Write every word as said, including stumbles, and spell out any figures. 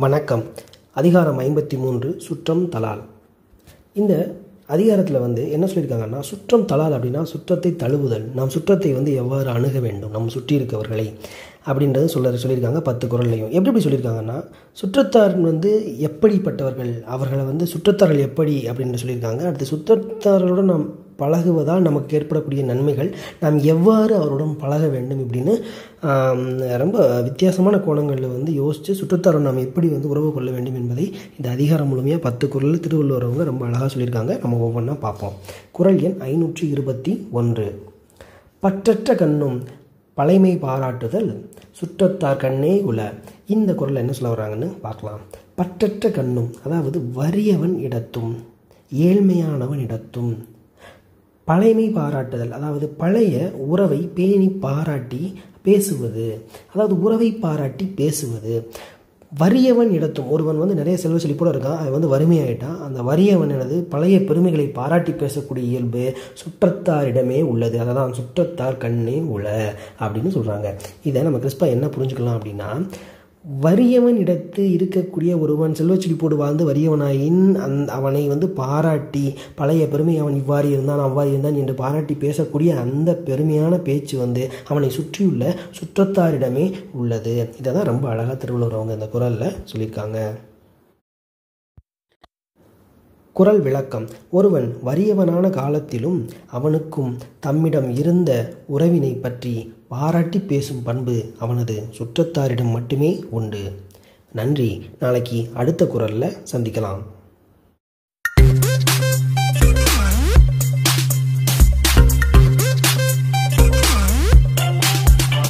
வணக்கம். அதிகாரம் ஐம்பத்தி மூன்று சுற்றம் தலால். இந்த அதிகாரத்தில் வந்து என்ன சொல்லியிருக்காங்கன்னா, சுற்றம் தலால் அப்படின்னா சுற்றத்தை தழுவுதல், நாம் சுற்றத்தை வந்து எவ்வாறு அணுக வேண்டும், நம்ம சுற்றி இருக்கவர்களை அப்படின்றது சொல்ல சொல்லியிருக்காங்க. பத்து குறள்லையும் எப்படி எப்படி சொல்லியிருக்காங்கன்னா, சுற்றத்தார் வந்து எப்படிப்பட்டவர்கள், அவர்களை வந்து சுற்றத்தார்கள் எப்படி அப்படின்னு சொல்லியிருக்காங்க. அடுத்து சுற்றத்தார்களுடன் நாம் பழகுவதால் நமக்கு ஏற்படக்கூடிய நன்மைகள், நாம் எவ்வாறு அவருடன் பழக வேண்டும் இப்படின்னு ரொம்ப வித்தியாசமான கோணங்களில் வந்து யோசித்து சுற்றத்தாருடன் நாம் எப்படி வந்து உறவு கொள்ள வேண்டும் என்பதை இந்த அதிகாரம் முழுமையாக பத்து குறள் திருவள்ளுவர் அவங்க ரொம்ப அழகாக சொல்லியிருக்காங்க. நம்ம ஒவ்வொன்றா பார்ப்போம். குறள் எண் ஐநூற்றி இருபத்தி ஒன்று. பற்றற்ற கண்ணும் பழைமை பாராட்டுதல் சுற்றத்தார் கண்ணே உல. இந்த குறள் என்ன சொல்ல வர்றாங்கன்னு பார்க்கலாம். பற்றற்ற கண்ணும், அதாவது வறியவன் இடத்தும் ஏழ்மையானவன் இடத்தும், பழைமை பாராட்டுதல், அதாவது பழைய உறவை பேணி பாராட்டி பேசுவது, அதாவது உறவை பாராட்டி பேசுவது. வறியவன் இடத்தும், ஒருவன் வந்து நிறைய செல்வ செழிப்போட இருக்கான், அது வந்து வறுமையாயிட்டான், அந்த வறியவனது பழைய பெருமைகளை பாராட்டி பேசக்கூடிய இயல்பு சுற்றத்தாரிடமே உள்ளது. அதை தான் சுற்றத்தார் கண்ணே உள அப்படின்னு சொல்கிறாங்க. இதை நம்ம கிறிஸ்பா என்ன புரிஞ்சுக்கலாம் அப்படின்னா, வறியவன் இடத்து இருக்கக்கூடிய ஒருவன் செல்வ செழிப்போடு வாழ்ந்து வறியவனாயின் அந் அவனை வந்து பாராட்டி பழைய பெருமை, அவன் இவ்வாறு இருந்தான் அவ்வாறு இருந்தான் என்று பாராட்டி பேசக்கூடிய அந்த பெருமையான பேச்சு வந்து அவனை சுற்றியுள்ள சுற்றத்தாரிடமே உள்ளது. இதை தான் ரொம்ப அழகாக திருவள்ளுவர் அவங்க இந்த குறளில் சொல்லியிருக்காங்க. குறள் விளக்கம். ஒருவன் வறியவனான காலத்திலும் அவனுக்கும் தம்மிடம் இருந்த உறவினை பற்றி பாராட்டி பேசும் பண்பு அவனது சுற்றத்தாரிடம் மட்டுமே உண்டு. நன்றி. நாளைக்கு அடுத்த குறளில் சந்திக்கலாம்.